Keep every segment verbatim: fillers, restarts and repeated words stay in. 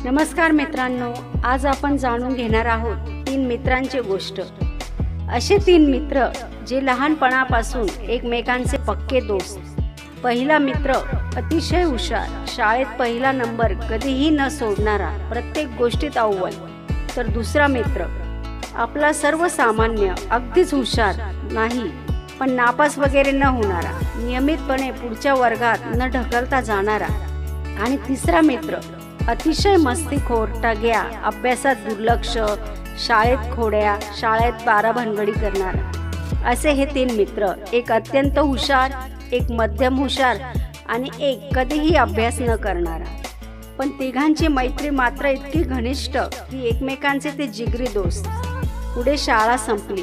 नमस्कार मित्रांनो, आज आपण जाणून घेणार आहोत तीन मित्रांची गोष्ट। असे तीन मित्र जे लहानपणापासून एकमेकांचे पक्के दोस्त। पहिला मित्र अतिशय हुशार, शाळेत पहिला नंबर कधीही न सोडणारा, प्रत्येक गोष्टीत अव्वल। तर दुसरा मित्र आपला सर्वसामान्य, अगदीच हुशार नाही पण नापास वगैरे न होणारा, नियमितपणे पुढच्या वर्गात न ढकलता जाणारा। आणि तिसरा मित्र अतिशय मस्तीखोर, टग्या, अभ्यासात दुर्लक्ष, शाळेत खोड्या, शाळेत बाराभानगडी करणारा। असे हे तीन मित्र, एक अत्यंत हुशार, एक मध्यम हुशार आणि एक कधीही अभ्यास न करणारा। पण तिघांची मैत्री मात्र इतकी घनिष्ठ की एकमेकांचे ते जिगरी दोस्त। पुढे शाळा संपली।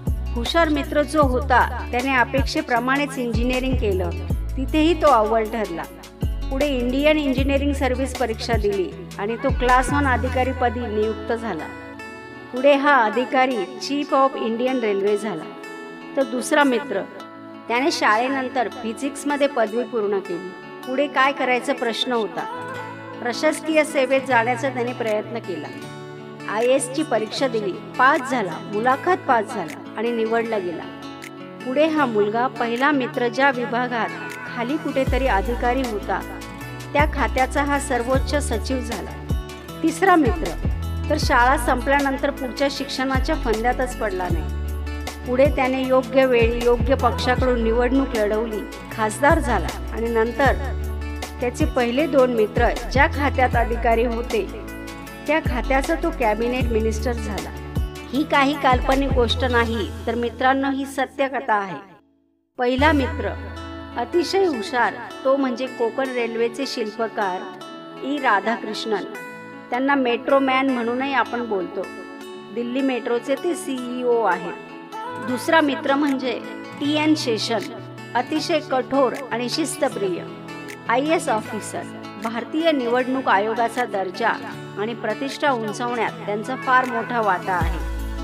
हुशार मित्र जो होता त्याने अपेक्षेप्रमाणेच इंजिनिअरिंग केलं, तिथेही तो अव्वल ठरला। पुढे इंडियन इंजिनिअरिंग सर्व्हिस परीक्षा दिली आणि तो क्लास वन अधिकारीपदी नियुक्त झाला। पुढे हा अधिकारी चीफ ऑफ इंडियन रेल्वे झाला। तर दुसरा मित्र, त्याने शाळेनंतर फिजिक्समध्ये पदवी पूर्ण केली। पुढे काय करायचा प्रश्न होता। प्रशासकीय सेवेत जाण्याचा त्याने प्रयत्न केला। आय ए एसची परीक्षा दिली, पास झाला, मुलाखत पास झाला आणि निवडला गेला। पुढे हा मुलगा पहिला मित्र ज्या विभागात खाली कुठेतरी अधिकारी होता त्या खात्याचा हा सर्वोच्च सचिव झाला। तिसरा मित्र तर शाळा संपल्यानंतर पुढच्या शिक्षणाच्या फंद्यातच पडला नाही। पुढे त्याने योग्य वेळी योग्य पक्षाकडून निवडणूक लढवली, खासदार झाला आणि नंतर त्याचे पहिले दोन मित्र ज्या खात्यात अधिकारी होते त्या खात्याचा तो कॅबिनेट मिनिस्टर झाला। ही काही काल्पनिक गोष्ट नाही, तर मित्रांनो ही सत्य कथा आहे। पहिला मित्र अतिशय हुशार, तो म्हणजे कोकण रेल्वेचे शिल्पकार ई राधाकृष्णन। त्यांना मेट्रो मॅन म्हणूनही आपण बोलतो। दिल्ली मेट्रोचे ते सीईओ आहेत। दुसरा मित्र म्हणजे टी एन शेषन, अतिशय कठोर आणि शिस्तप्रिय आय ए एस ऑफिसर। भारतीय निवडणूक आयोगाचा दर्जा आणि प्रतिष्ठा उंचावण्यात त्यांचा फार मोठा वाटा आहे।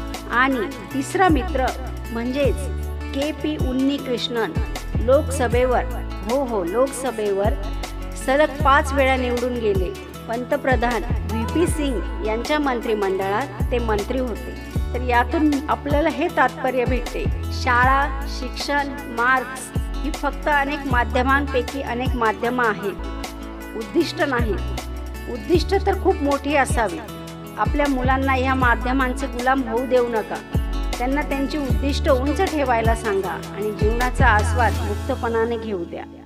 आणि तिसरा मित्र म्हणजेच के पी उन्नीकृष्णन, लोकसभेवर हो हो लोकसभेवर सलग पाच वेळा निवडून गेले। पंतप्रधान व्ही पी सिंग यांच्या मंत्रिमंडळात ते मंत्री होते। तर यातून आपल्याला हे तात्पर्य भेटते, शाळा, शिक्षण, मार्क्स ही फक्त अनेक माध्यमांपैकी अनेक माध्यमं आहेत, उद्दिष्ट नाही। उद्दिष्ट तर खूप मोठी असावी। आपल्या मुलांना या माध्यमांचे गुलाम होऊ देऊ नका। त्यांना त्यांची उद्दिष्ट उंच ठेवायला सांगा आणि जीवनाचा आस्वाद मुक्तपणाने घेऊ द्या।